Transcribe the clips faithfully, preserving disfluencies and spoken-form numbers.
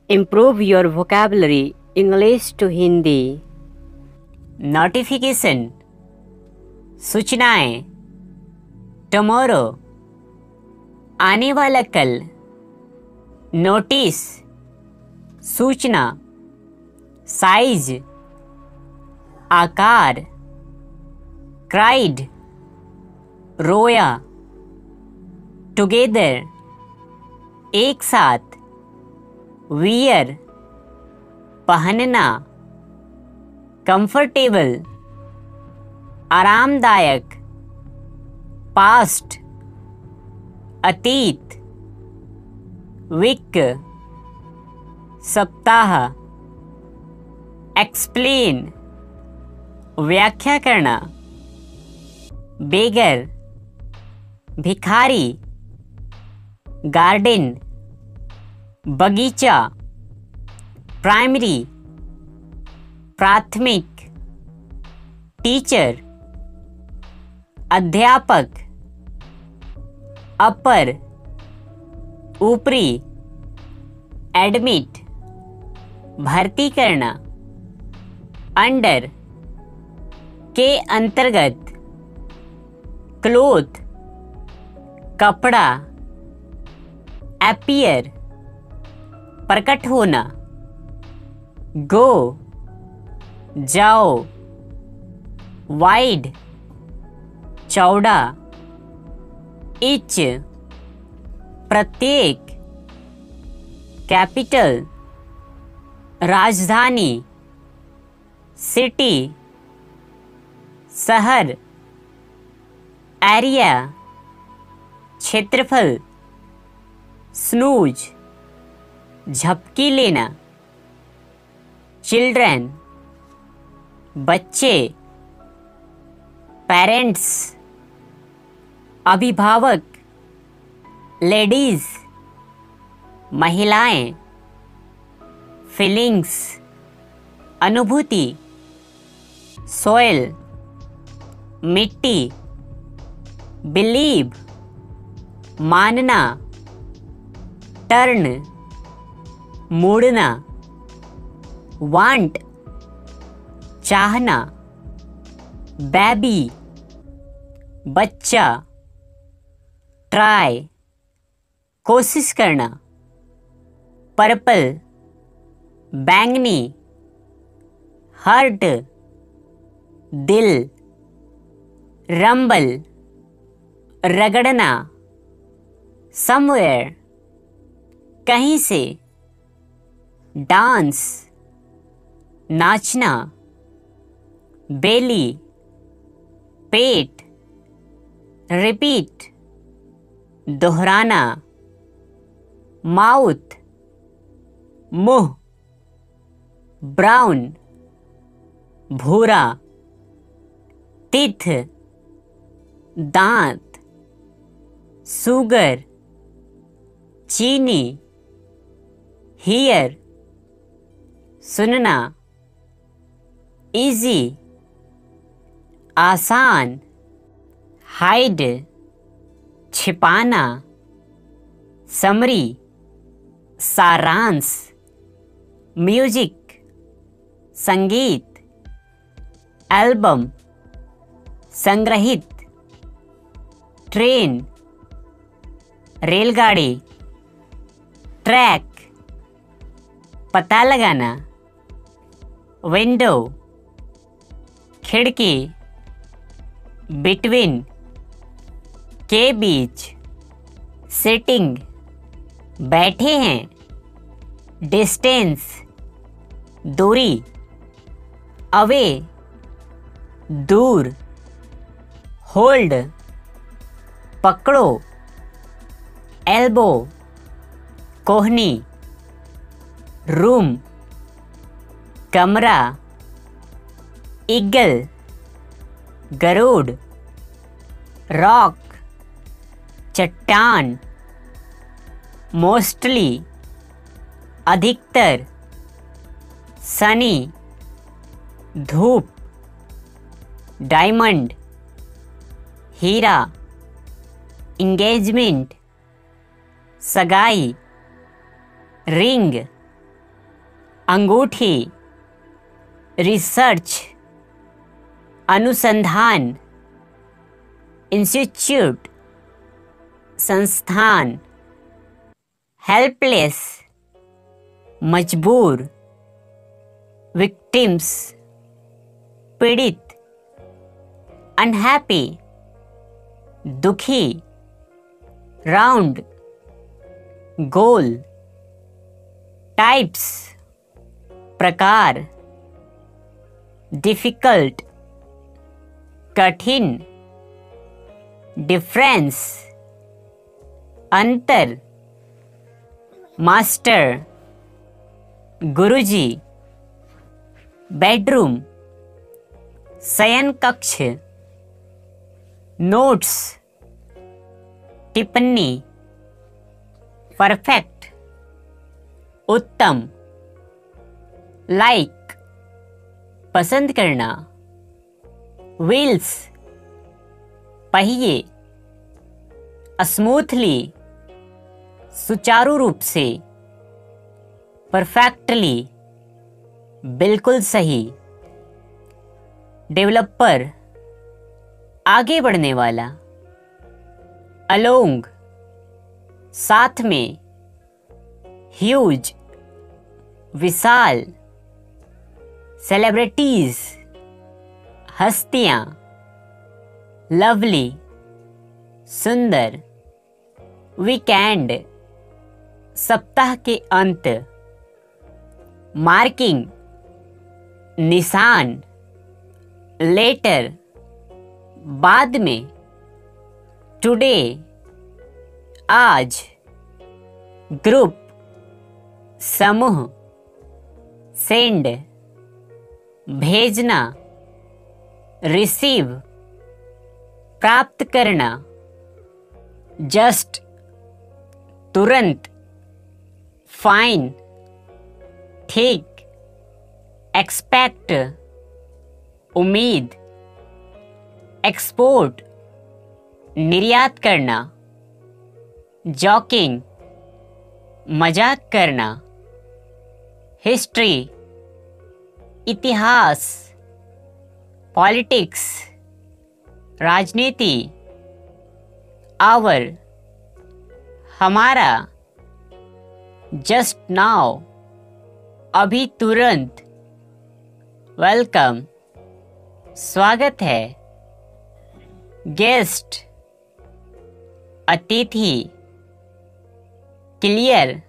Improve your vocabulary English to Hindi. Notification सूचनाएं, tomorrow आने वाला कल, नोटिस सूचना, साइज आकार, क्राइड रोया, टुगेदर एक साथ, वियर पहनना, कंफर्टेबल आरामदायक, पास्ट अतीत, वीक सप्ताह, एक्सप्लेन व्याख्या करना, बेगर भिखारी, गार्डन बगीचा, प्राइमरी प्राथमिक, टीचर अध्यापक, अपर ऊपरी, एडमिट भर्ती करना, अंडर के अंतर्गत, क्लोथ कपड़ा, अपीयर प्रकट होना, गो जाओ, वाइड चौड़ा, इच प्रत्येक, कैपिटल राजधानी, सिटी शहर, एरिया क्षेत्रफल, स्नूज झपकी लेना, चिल्ड्रन बच्चे, पेरेंट्स अभिभावक, लेडीज महिलाएं, फीलिंग्स अनुभूति, सोइल मिट्टी, बिलीव मानना, टर्न मुड़ना, वांट चाहना, बेबी बच्चा, ट्राई कोशिश करना, पर्पल बैंगनी, हर्ट दिल, रंबल रगड़ना, समवेयर कहीं से, डांस नाचना, बेली पेट, रिपीट दोहराना, माउथ मुंह, ब्राउन भूरा, टीथ दांत, शुगर चीनी, हियर सुनना, इजी आसान, हाइड छिपाना, समरी सारांश, म्यूजिक संगीत, एल्बम संग्रहित, ट्रेन रेलगाड़ी, ट्रैक पता लगाना, विंडो खिड़की, बिटवीन के बीच, सिटिंग बैठे हैं, डिस्टेंस दूरी, अवे दूर, होल्ड पकड़ो, एल्बो कोहनी, रूम कमरा, ईगल गरुड़, रॉक चट्टान, मोस्टली अधिकतर, सनी धूप, डायमंड हीरा, इंगेजमेंट सगाई, रिंग अंगूठी, रिसर्च, अनुसंधान, इंस्टीट्यूट, संस्थान, हेल्पलेस, मजबूर, विक्टिम्स, पीड़ित, अनहैप्पी, दुखी, राउंड, गोल, टाइप्स, प्रकार, डिफिकल्ट, कठिन, डिफरेंस, अंतर, मास्टर, गुरुजी, बेडरूम, शयन कक्ष, नोट्स, टिप्पणी, परफेक्ट, उत्तम, लाइक, पसंद करना, व्हील्स, पहिए, स्मूथली, सुचारू रूप से, परफेक्टली, बिल्कुल सही, डेवलपर, आगे बढ़ने वाला, अलोंग, साथ में, ह्यूज, विशाल, सेलिब्रिटीज, हस्तियां, लवली, सुंदर, वीकेंड, सप्ताह के अंत, मार्किंग, निशान, लेटर, बाद में, टुडे, आज, ग्रुप, समूह, सेंड, भेजना, रिसीव, प्राप्त करना, जस्ट, तुरंत, फाइन, ठीक, एक्सपेक्ट, उम्मीद, एक्सपोर्ट, निर्यात करना, जॉकिंग, मजाक करना, हिस्ट्री, इतिहास, पॉलिटिक्स, राजनीति, आवर, हमारा, जस्ट नाउ, अभी तुरंत, वेलकम, स्वागत है, गेस्ट, अतिथि, क्लियर,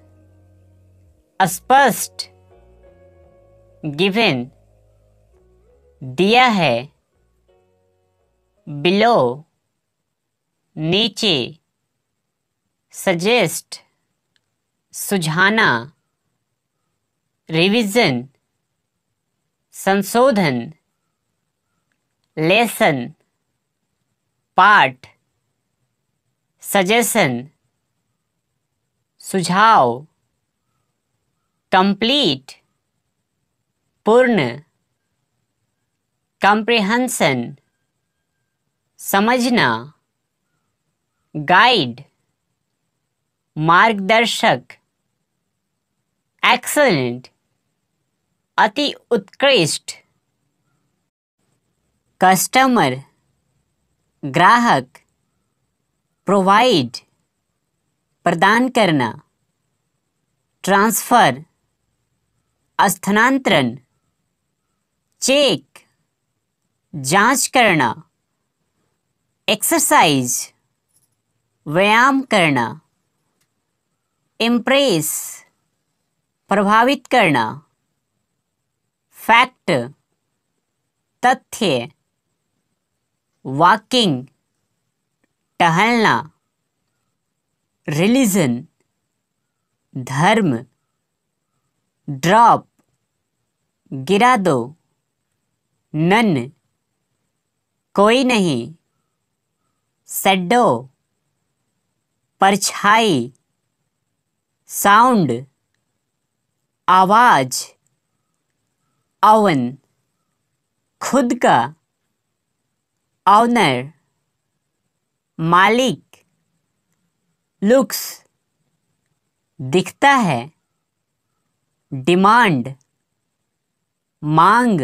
स्पष्ट, गिवन, दिया है, बिलो, नीचे, सजेस्ट, सुझाना, रिवीजन, संशोधन, लेसन, पाठ, सजेशन, सुझाव, कंप्लीट, पूर्ण, कॉम्प्रिहेंशन, समझना, गाइड, मार्गदर्शक, एक्सेलेंट, अति उत्कृष्ट, कस्टमर, ग्राहक, प्रोवाइड, प्रदान करना, ट्रांसफर, स्थानांतरण, चेक, जांच करना, एक्सरसाइज, व्यायाम करना, इम्प्रेस, प्रभावित करना, फैक्ट, तथ्य, वॉकिंग, टहलना, रिलीजन, धर्म, ड्रॉप, गिरा दो, नन, कोई नहीं, शैडो, परछाई, साउंड, आवाज, ओवन, खुद का, ऑनर, मालिक, लुक्स, दिखता है, डिमांड, मांग,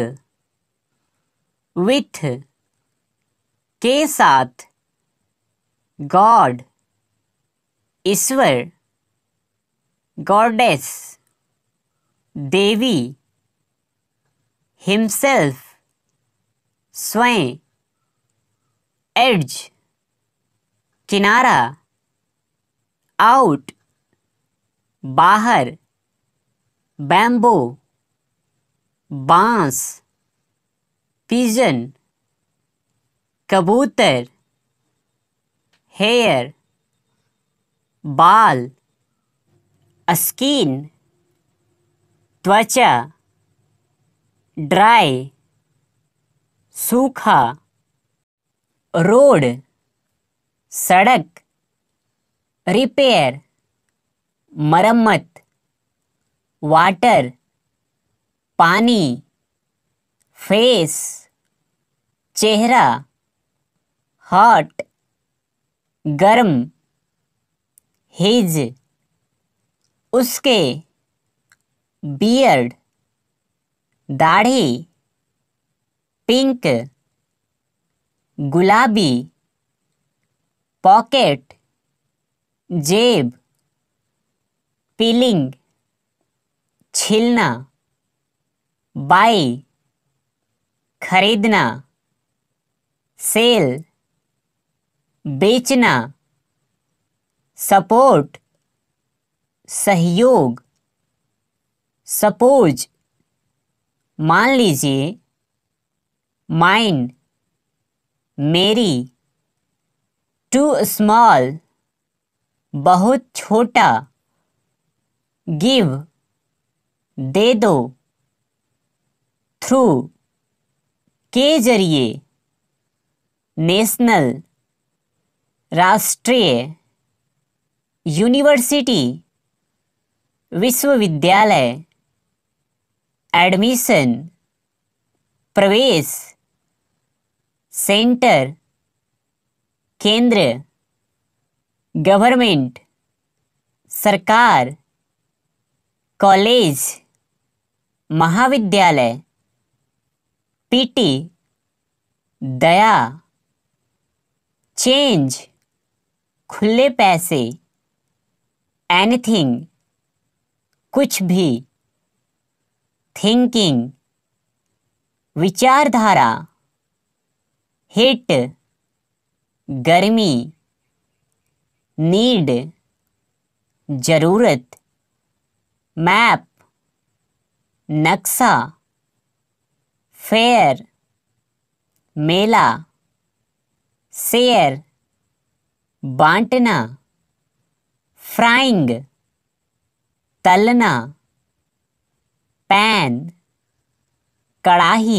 विथ के साथ, गॉड ईश्वर, गॉडेस देवी, हिमसेल्फ स्वयं, एड्ज किनारा, आउट बाहर, बैम्बो बांस, पिजन कबूतर, हेयर बाल, स्किन त्वचा, ड्राई सूखा, रोड सड़क, रिपेयर मरम्मत, वाटर पानी, फेस चेहरा, हॉट गर्म, हिज उसके, बियर्ड दाढ़ी, पिंक गुलाबी, पॉकेट जेब, पीलिंग छीलना, बाई खरीदना, सेल बेचना, सपोर्ट सहयोग, सपोज मान लीजिए, माइंड मेरी, टू स्मॉल बहुत छोटा, गिव दे दो, थ्रू के जरिए, नेशनल राष्ट्रीय, यूनिवर्सिटी विश्वविद्यालय, एडमिशन प्रवेश, सेंटर केंद्र, गवर्नमेंट सरकार, कॉलेज महाविद्यालय, पीटी दया, चेंज खुले पैसे, एनीथिंग कुछ भी, थिंकिंग विचारधारा, हिट गर्मी, नीड जरूरत, मैप नक्शा, फेयर मेला, शेयर बांटना, फ्राइंग तलना, पैन कड़ाही,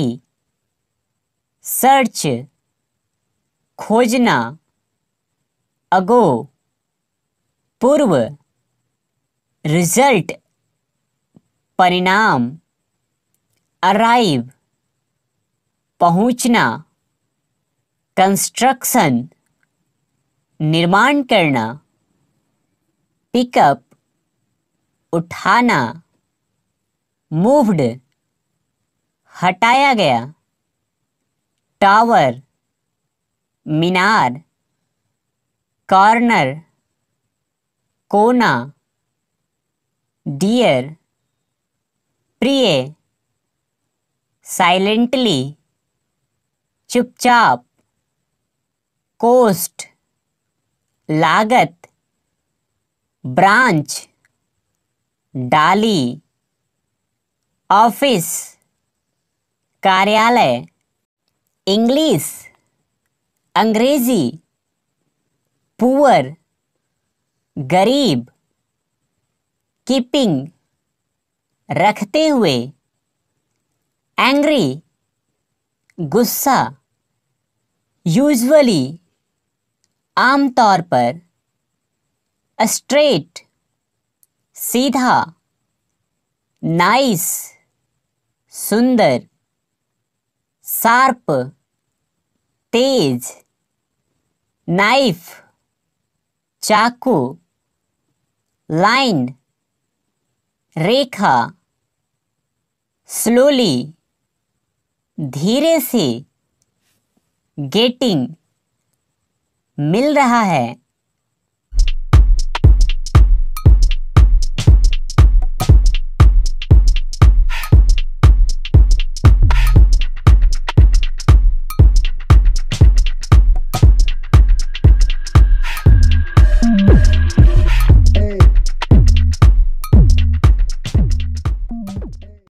सर्च खोजना, अगो पूर्व, रिजल्ट परिणाम, अराइव पहुंचना, कंस्ट्रक्शन निर्माण करना, पिकअप उठाना, मूव्ड हटाया गया, टावर मीनार, कॉर्नर कोना, डियर प्रिय, साइलेंटली चुपचाप, कोस्ट लागत, ब्रांच डाली, ऑफिस कार्यालय, इंग्लिश अंग्रेजी, पुअर गरीब, कीपिंग रखते हुए, एंग्री गुस्सा, यूजुअली आमतौर पर, स्ट्रेट सीधा, नाइस सुंदर, शार्प तेज, नाइफ चाकू, लाइन रेखा, स्लोली धीरे से, गेटिंग, मिल रहा है,